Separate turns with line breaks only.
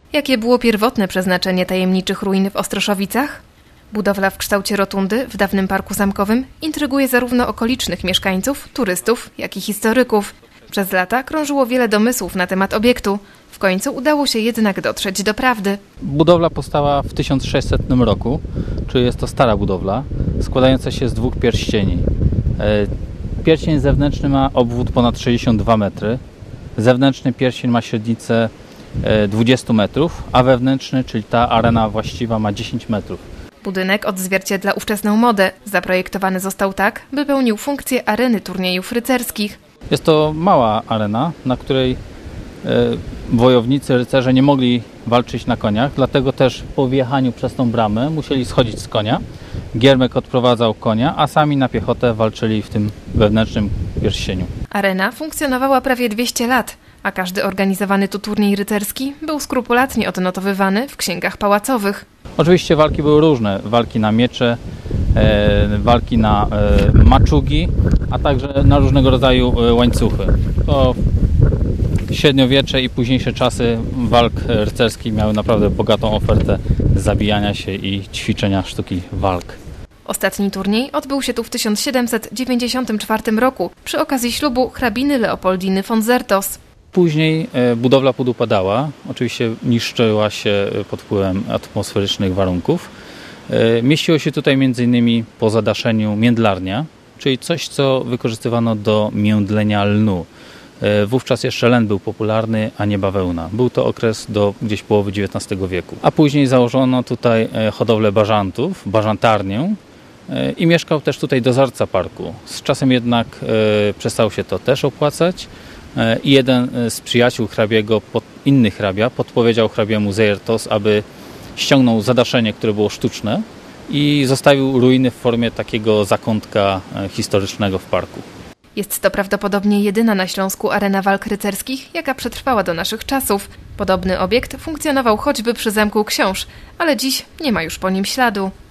Jakie było pierwotne przeznaczenie tajemniczych ruin w Ostroszowicach? Budowla w kształcie rotundy w dawnym parku zamkowym intryguje zarówno okolicznych mieszkańców, turystów, jak i historyków. Przez lata krążyło wiele domysłów na temat obiektu. W końcu udało się jednak dotrzeć do prawdy.
Budowla powstała w 1600 roku, czyli jest to stara budowla, składająca się z dwóch pierścieni. Pierścień zewnętrzny ma obwód ponad 62 metry, zewnętrzny pierścień ma średnicę 20 metrów, a wewnętrzny, czyli ta arena właściwa, ma 10 metrów.
Budynek odzwierciedla ówczesną modę. Zaprojektowany został tak, by pełnił funkcję areny turniejów rycerskich.
Jest to mała arena, na której wojownicy, rycerze nie mogli walczyć na koniach, dlatego też po wjechaniu przez tą bramę musieli schodzić z konia. Giermek odprowadzał konia, a sami na piechotę walczyli w tym wewnętrznym pierścieniu.
Arena funkcjonowała prawie 200 lat, a każdy organizowany tu turniej rycerski był skrupulatnie odnotowywany w księgach pałacowych.
Oczywiście walki były różne, walki na miecze, walki na maczugi, a także na różnego rodzaju łańcuchy. To średniowiecze i późniejsze czasy walk rycerskich miały naprawdę bogatą ofertę zabijania się i ćwiczenia sztuki walk.
Ostatni turniej odbył się tu w 1794 roku przy okazji ślubu hrabiny Leopoldiny von Zertos.
Później budowla podupadała, oczywiście niszczyła się pod wpływem atmosferycznych warunków. Mieściło się tutaj m.in. po zadaszeniu międlarnia, czyli coś, co wykorzystywano do międlenia lnu. Wówczas jeszcze len był popularny, a nie bawełna. Był to okres do gdzieś połowy XIX wieku. A później założono tutaj hodowlę bażantów, bażantarnię i mieszkał też tutaj dozorca parku. Z czasem jednak przestało się to też opłacać i jeden z przyjaciół hrabiego, inny hrabia, podpowiedział hrabiemu Zertos, aby ściągnął zadaszenie, które było sztuczne i zostawił ruiny w formie takiego zakątka historycznego w parku.
Jest to prawdopodobnie jedyna na Śląsku arena walk rycerskich, jaka przetrwała do naszych czasów. Podobny obiekt funkcjonował choćby przy Zamku Książ, ale dziś nie ma już po nim śladu.